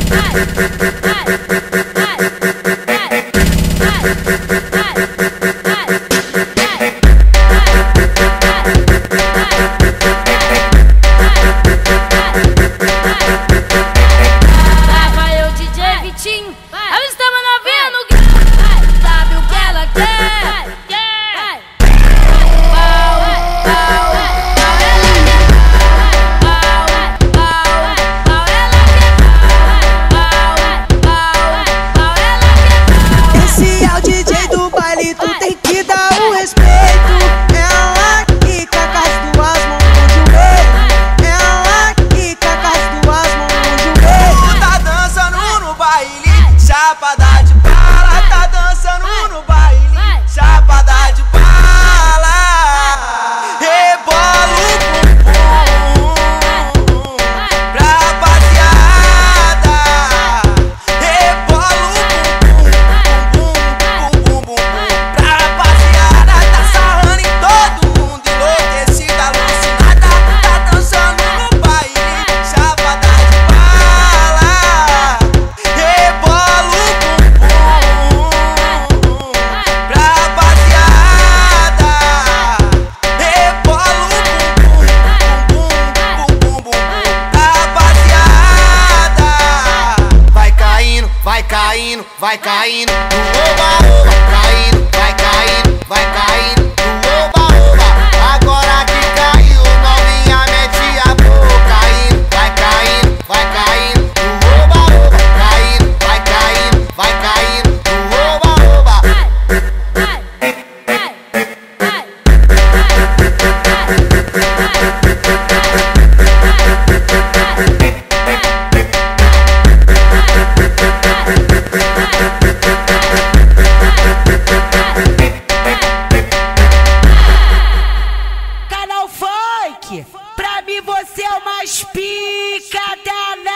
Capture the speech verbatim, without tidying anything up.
Chapada de bala, tá dançando no baile. Chapada de bala, rebola o bumbum pra rapaziada. Rebola o bumbum, bumbum, bumbum pra rapaziada. Tá sarrando em todo mundo, enlouquecida, alucinada. Tá dançando no baile. Chapada de bala, rebola vai caindo no oba-oba, caindo, vai caindo, vai caindo no oba-oba. Agora que caiu, novinha mete a boca, caindo, vai caindo, vai caindo no oba-oba, caindo, vai caindo, vai caindo no oba-oba. Pra mim você é o mais pica da